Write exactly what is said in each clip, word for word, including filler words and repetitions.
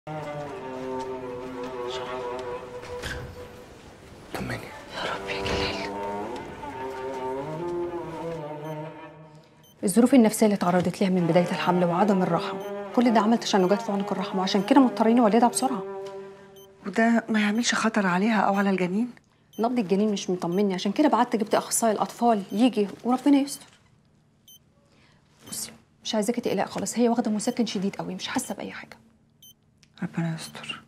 طمني. يا رب يا جلال. الظروف النفسية اللي اتعرضت ليها من بداية الحمل وعدم الراحة، كل ده عمل تشنجات في عنق الرحم، وعشان كده مضطرين نولدها بسرعة. وده ما يعملش خطر عليها أو على الجنين؟ نبض الجنين مش مطمني، عشان كده بعت جبت أخصائي الأطفال يجي وربنا يستر. بصي مش عايزاكي تقلقي خالص، هي واخدة مسكن شديد قوي، مش حاسة بأي حاجة. ربنا يستر.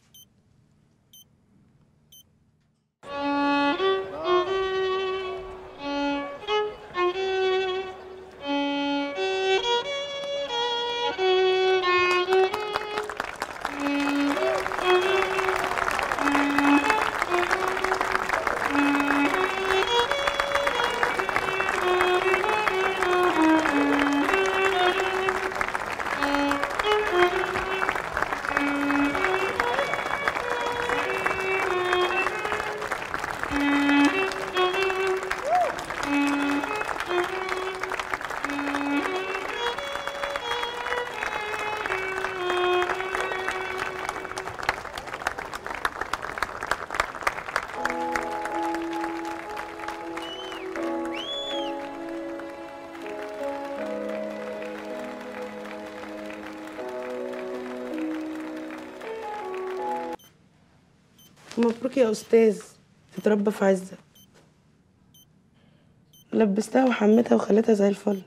مبروك يا أستاذ، تتربى في عزة. لبستها وحمتها وخليتها زي الفل.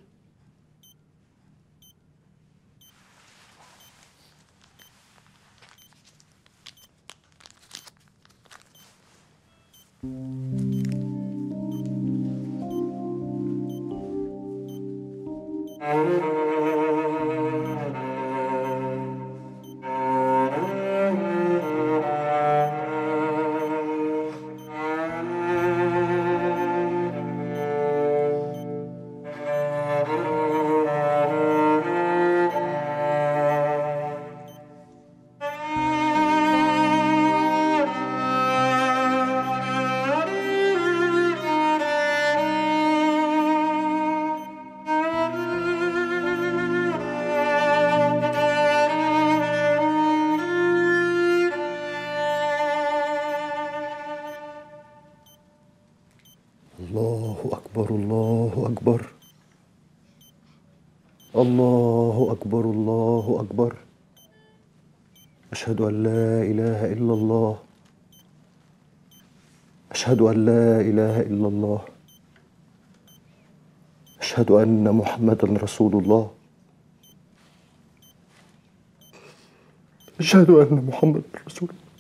الله أكبر الله أكبر الله أكبر الله أكبر. أشهد أن لا إله إلا الله. أشهد أن لا إله إلا الله. أشهد أن محمدا رسول الله. أشهد أن محمدا رسول الله.